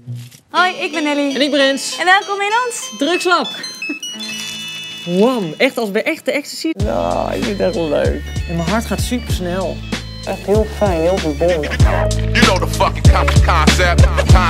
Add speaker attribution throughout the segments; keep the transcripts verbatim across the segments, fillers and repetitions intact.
Speaker 1: Hoi, ik ben Nelly.
Speaker 2: En ik ben Rens.
Speaker 1: En welkom in ons
Speaker 2: Drugslab. Wam, echt als bij echte ecstasy. Nou, ik vind het echt wel leuk. En mijn hart gaat super snel. Echt heel fijn, heel verbonden.
Speaker 3: You know the fucking concept.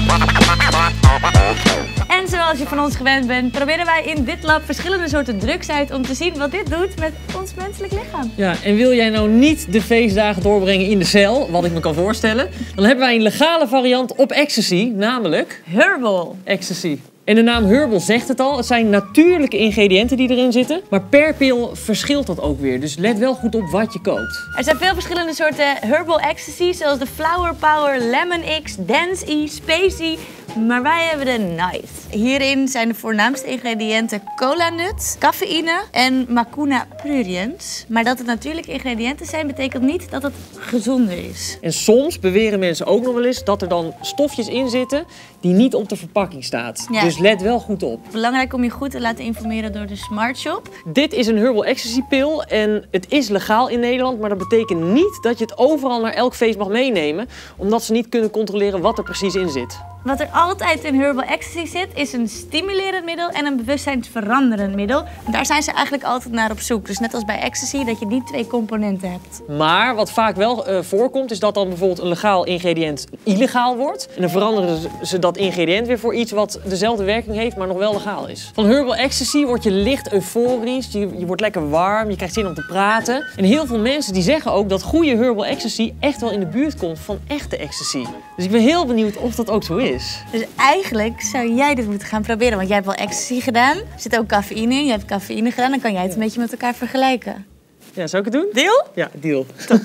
Speaker 1: En zoals je van ons gewend bent, proberen wij in dit lab verschillende soorten drugs uit om te zien wat dit doet met ons menselijk lichaam.
Speaker 2: Ja, en wil jij nou niet de feestdagen doorbrengen in de cel, wat ik me kan voorstellen, dan hebben wij een legale variant op ecstasy, namelijk
Speaker 1: Herbal.
Speaker 2: ecstasy. En de naam Herbal zegt het al, het zijn natuurlijke ingrediënten die erin zitten, maar per pil verschilt dat ook weer. Dus let wel goed op wat je koopt.
Speaker 1: Er zijn veel verschillende soorten Herbal Ecstasy, zoals de Flower Power, Lemon X, Dance E, Space E. Maar wij hebben de Nice. Hierin zijn de voornaamste ingrediënten cola nut, cafeïne en Mucuna pruriens. Maar dat het natuurlijke ingrediënten zijn, betekent niet dat het gezonder is.
Speaker 2: En soms beweren mensen ook nog wel eens dat er dan stofjes in zitten die niet op de verpakking staat.
Speaker 1: Ja.
Speaker 2: Dus let wel goed op.
Speaker 1: Belangrijk om je goed te laten informeren door de Smart Shop.
Speaker 2: Dit is een Herbal Ecstasy pil en het is legaal in Nederland, maar dat betekent niet dat je het overal naar elk feest mag meenemen, omdat ze niet kunnen controleren wat er precies in zit.
Speaker 1: Wat er altijd in Herbal Ecstasy zit, is een stimulerend middel en een bewustzijnsveranderend middel. En daar zijn ze eigenlijk altijd naar op zoek. Dus net als bij ecstasy, dat je die twee componenten hebt.
Speaker 2: Maar wat vaak wel uh, voorkomt, is dat dan bijvoorbeeld een legaal ingrediënt illegaal wordt. En dan veranderen ze dat ingrediënt weer voor iets wat dezelfde werking heeft, maar nog wel legaal is. Van Herbal Ecstasy word je licht euforisch, je, je wordt lekker warm, je krijgt zin om te praten. En heel veel mensen die zeggen ook dat goede Herbal Ecstasy echt wel in de buurt komt van echte ecstasy. Dus ik ben heel benieuwd of dat ook zo is.
Speaker 1: Dus eigenlijk zou jij dit moeten gaan proberen, want jij hebt wel ecstasy gedaan. Er zit ook cafeïne in, je hebt cafeïne gedaan, dan kan jij het een beetje met elkaar vergelijken.
Speaker 2: Ja, zou ik het doen?
Speaker 1: Deal?
Speaker 2: Ja, deal.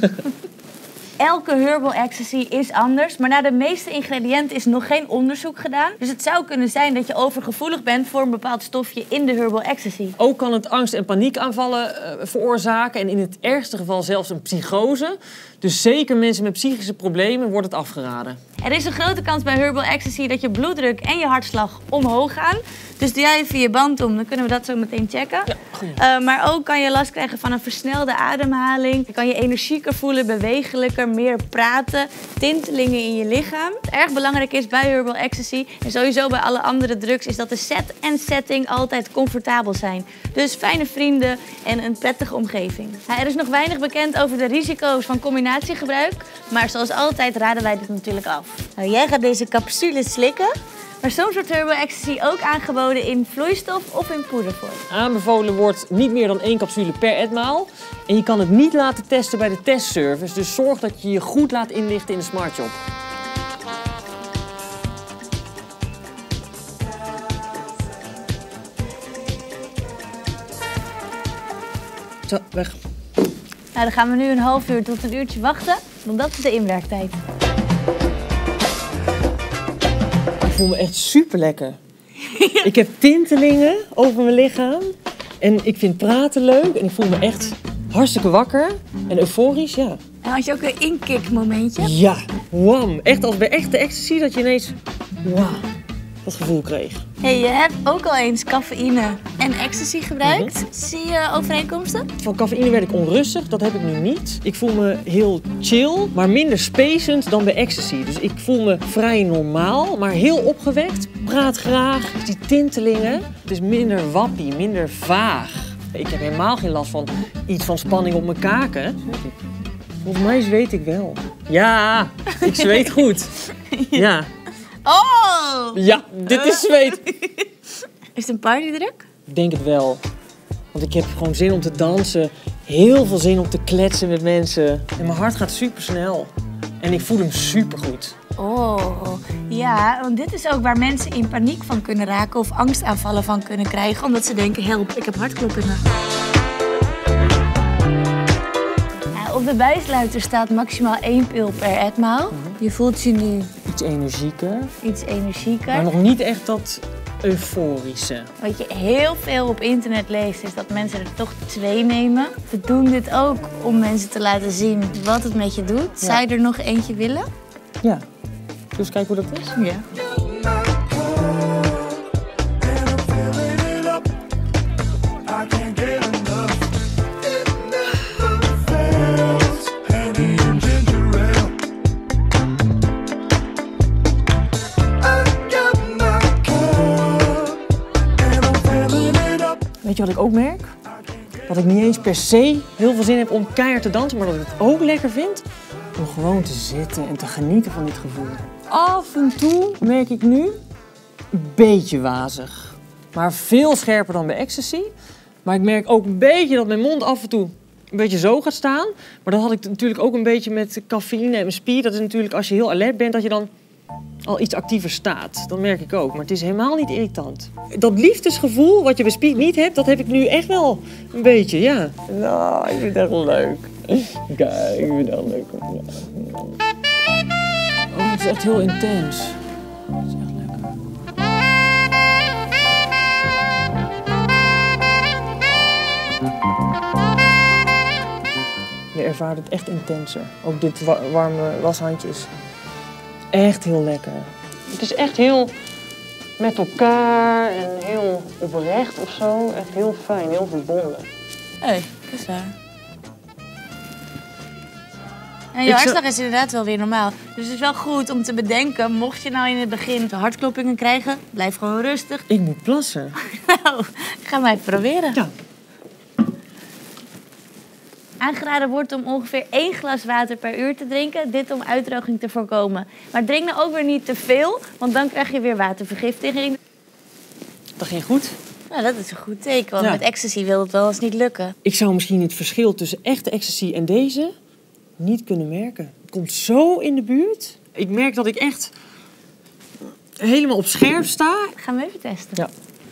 Speaker 1: Elke Herbal Ecstasy is anders, maar naar de meeste ingrediënten is nog geen onderzoek gedaan. Dus het zou kunnen zijn dat je overgevoelig bent voor een bepaald stofje in de Herbal Ecstasy.
Speaker 2: Ook kan het angst- en paniekaanvallen uh, veroorzaken en in het ergste geval zelfs een psychose. Dus zeker mensen met psychische problemen wordt het afgeraden.
Speaker 1: Er is een grote kans bij Herbal Ecstasy dat je bloeddruk en je hartslag omhoog gaan. Dus doe jij even je band om, dan kunnen we dat zo meteen checken. Ja, uh, maar ook kan je last krijgen van een versnelde ademhaling. Je kan je energieker voelen, bewegelijker, meer praten, tintelingen in je lichaam. Wat erg belangrijk is bij Herbal Ecstasy en sowieso bij alle andere drugs is dat de set en setting altijd comfortabel zijn. Dus fijne vrienden en een prettige omgeving. Nou, er is nog weinig bekend over de risico's van combinatiegebruik, maar zoals altijd raden wij dit natuurlijk af. Nou, jij gaat deze capsule slikken. Maar soms wordt Herbal Ecstasy ook aangeboden in vloeistof of in poedervorm.
Speaker 2: Aanbevolen wordt niet meer dan één capsule per etmaal. En je kan het niet laten testen bij de testservice. Dus zorg dat je je goed laat inlichten in de Smart Shop. Zo, weg.
Speaker 1: Nou, dan gaan we nu een half uur tot een uurtje wachten, want dat is de inwerktijd.
Speaker 2: Ik voel me echt super lekker. Ja. Ik heb tintelingen over mijn lichaam. En ik vind praten leuk. En ik voel me echt hartstikke wakker. En euforisch, ja.
Speaker 1: En had je ook een inkick-momentje?
Speaker 2: Ja, wam. Echt als bij echte ecstasy dat je ineens, wauw, dat gevoel kreeg.
Speaker 1: Hey, je hebt ook al eens cafeïne en ecstasy gebruikt. Mm-hmm. Zie je overeenkomsten?
Speaker 2: Van cafeïne werd ik onrustig, dat heb ik nu niet. Ik voel me heel chill, maar minder spacend dan bij ecstasy. Dus ik voel me vrij normaal, maar heel opgewekt. Praat graag, die tintelingen. Het is minder wappie, minder vaag. Ik heb helemaal geen last van iets van spanning op mijn kaken. Volgens mij zweet ik wel. Ja, ik zweet goed. Ja.
Speaker 1: Oh!
Speaker 2: Ja, dit is zweet.
Speaker 1: Is het een partydruk?
Speaker 2: Ik denk het wel. Want ik heb gewoon zin om te dansen. Heel veel zin om te kletsen met mensen. En mijn hart gaat super snel. En ik voel hem super goed.
Speaker 1: Oh, ja, want dit is ook waar mensen in paniek van kunnen raken of angstaanvallen van kunnen krijgen. Omdat ze denken, help, ik heb hartkloppingen. Op de bijsluiter staat maximaal één pil per etmaal. Mm-hmm. Je voelt je nu
Speaker 2: iets energieker.
Speaker 1: Iets energieker.
Speaker 2: Maar nog niet echt dat euforische.
Speaker 1: Wat je heel veel op internet leest is dat mensen er toch twee nemen. We doen dit ook om mensen te laten zien wat het met je doet. Ja. Zou je er nog eentje willen?
Speaker 2: Ja. Dus kijk hoe dat is.
Speaker 1: Ja.
Speaker 2: weet je wat ik ook merk? Dat ik niet eens per se heel veel zin heb om keihard te dansen, maar dat ik het ook lekker vind om gewoon te zitten en te genieten van dit gevoel. Af en toe merk ik nu een beetje wazig, maar veel scherper dan bij ecstasy. Maar ik merk ook een beetje dat mijn mond af en toe een beetje zo gaat staan. Maar dat had ik natuurlijk ook een beetje met cafeïne en speed. Dat is natuurlijk als je heel alert bent dat je dan al iets actiever staat. Dat merk ik ook, maar het is helemaal niet irritant. Dat liefdesgevoel wat je bij speed niet hebt, dat heb ik nu echt wel een beetje, ja. Nou, ik vind het echt wel leuk. Kijk, ik vind het echt leuk. Oh, het is echt heel intens. Het is echt lekker. Je ervaart het echt intenser. Ook dit wa warme washandje is echt heel lekker. Het is echt heel met elkaar en heel oprecht of zo. Echt heel fijn, heel verbonden.
Speaker 1: Hé, hey, kijk eens daar. En je hartslag is inderdaad wel weer normaal. Dus het is wel goed om te bedenken, mocht je nou in het begin hartkloppingen krijgen, blijf gewoon rustig.
Speaker 2: Ik moet plassen.
Speaker 1: Nou, ga maar even proberen.
Speaker 2: Ja.
Speaker 1: Aangeraden wordt om ongeveer één glas water per uur te drinken. Dit om uitdroging te voorkomen. Maar drink nou ook weer niet te veel, want dan krijg je weer watervergiftiging.
Speaker 2: Dat ging goed.
Speaker 1: Nou, dat is een goed teken, want
Speaker 2: Ja.
Speaker 1: met ecstasy wil het wel eens niet lukken.
Speaker 2: Ik zou misschien het verschil tussen echte ecstasy en deze niet kunnen merken. Het komt zo in de buurt. Ik merk dat ik echt helemaal op scherp sta.
Speaker 1: Gaan we even testen.
Speaker 2: Ja.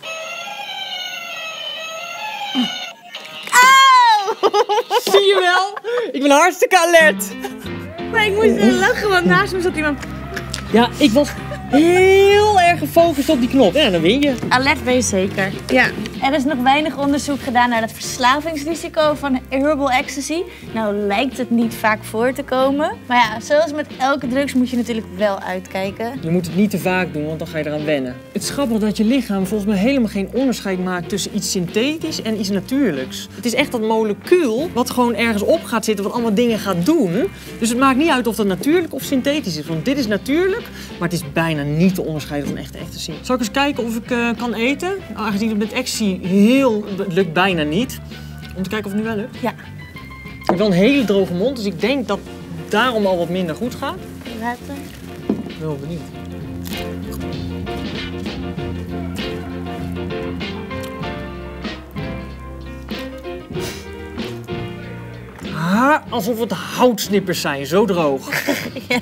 Speaker 2: Zie je wel? Ik ben hartstikke alert.
Speaker 1: Maar ik moest er lachen, want naast me zat iemand.
Speaker 2: Ja, ik was heel erg gefocust op die knop. Ja, dan win je.
Speaker 1: Alert ben je zeker. Ja. Er is nog weinig onderzoek gedaan naar het verslavingsrisico van herbal ecstasy. Nou lijkt het niet vaak voor te komen. Maar ja, zoals met elke drugs moet je natuurlijk wel uitkijken.
Speaker 2: Je moet het niet te vaak doen, want dan ga je eraan wennen. Het is grappig dat je lichaam volgens mij helemaal geen onderscheid maakt tussen iets synthetisch en iets natuurlijks. Het is echt dat molecuul wat gewoon ergens op gaat zitten, wat allemaal dingen gaat doen. Dus het maakt niet uit of dat natuurlijk of synthetisch is. Want dit is natuurlijk, maar het is bijna niet te onderscheiden van echte ecstasy. Zal ik eens kijken of ik uh, kan eten? Aangezien het met ecstasy heel... Het lukt bijna niet. Om te kijken of het nu wel lukt.
Speaker 1: Ja.
Speaker 2: Ik heb wel een hele droge mond, dus ik denk dat daarom al wat minder goed gaat.
Speaker 1: Water.
Speaker 2: Ik ben wel benieuwd. Ah, alsof het houtsnippers zijn, zo droog.
Speaker 1: Ja.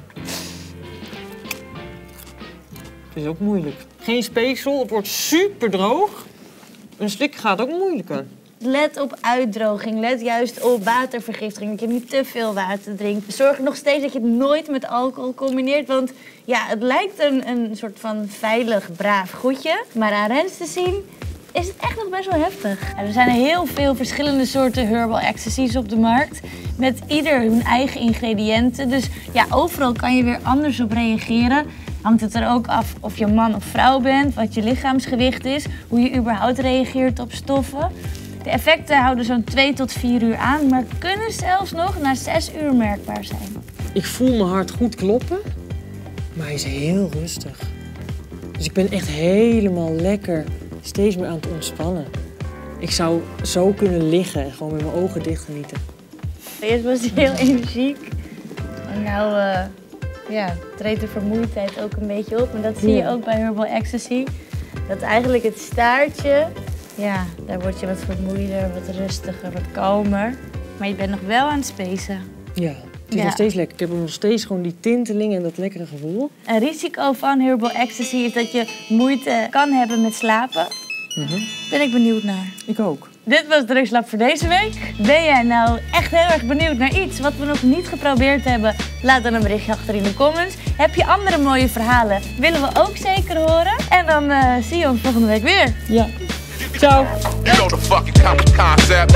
Speaker 2: Het is ook moeilijk. Geen speeksel, het wordt super droog. Een slik gaat ook moeilijker.
Speaker 1: Let op uitdroging, let juist op watervergiftiging, dat je niet te veel water drinkt. Zorg nog steeds dat je het nooit met alcohol combineert, want ja, het lijkt een, een soort van veilig, braaf goedje. Maar aan Rens te zien is het echt nog best wel heftig. En er zijn heel veel verschillende soorten herbal ecstasies op de markt, met ieder hun eigen ingrediënten. Dus ja, overal kan je weer anders op reageren. Hangt het er ook af of je man of vrouw bent, wat je lichaamsgewicht is, hoe je überhaupt reageert op stoffen. De effecten houden zo'n twee tot vier uur aan, maar kunnen zelfs nog na zes uur merkbaar zijn.
Speaker 2: Ik voel mijn hart goed kloppen, maar hij is heel rustig. Dus ik ben echt helemaal lekker steeds meer aan het ontspannen. Ik zou zo kunnen liggen en gewoon met mijn ogen dicht genieten.
Speaker 1: Eerst was hij heel energiek. En nou uh, ja, treedt de vermoeidheid ook een beetje op. En dat zie je ook bij herbal ecstasy. Dat eigenlijk het staartje, ja, daar word je wat vermoeider, wat rustiger, wat kalmer. Maar je bent nog wel aan het spacen.
Speaker 2: Ja, het is
Speaker 1: Ja.
Speaker 2: nog steeds lekker. Ik heb nog steeds gewoon die tinteling en dat lekkere gevoel.
Speaker 1: Een risico van herbal ecstasy is dat je moeite kan hebben met slapen.
Speaker 2: Mm-hmm.
Speaker 1: Ben ik benieuwd naar.
Speaker 2: Ik ook.
Speaker 1: Dit was Drugslab voor deze week. Ben jij nou echt heel erg benieuwd naar iets wat we nog niet geprobeerd hebben? Laat dan een berichtje achter in de comments. Heb je andere mooie verhalen? Willen we ook zeker horen. En dan uh, zie je ons volgende week weer.
Speaker 2: Ja. Ciao.
Speaker 3: You know the fucking concept.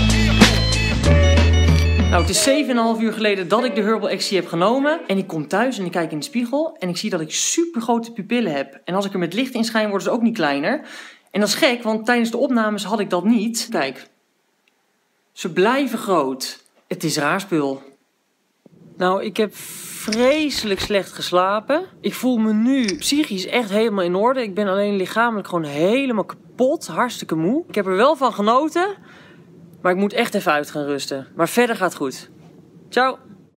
Speaker 2: Nou, het is zeven en een half uur geleden dat ik de herbal ecstasy heb genomen. En ik kom thuis en ik kijk in de spiegel en ik zie dat ik super grote pupillen heb. En als ik er met licht in schijn, worden ze ook niet kleiner. En dat is gek, want tijdens de opnames had ik dat niet. Kijk, ze blijven groot. Het is raar spul. Nou, ik heb vreselijk slecht geslapen. Ik voel me nu psychisch echt helemaal in orde. Ik ben alleen lichamelijk gewoon helemaal kapot. Hartstikke moe. Ik heb er wel van genoten. Maar ik moet echt even uit gaan rusten. Maar verder gaat het goed. Ciao.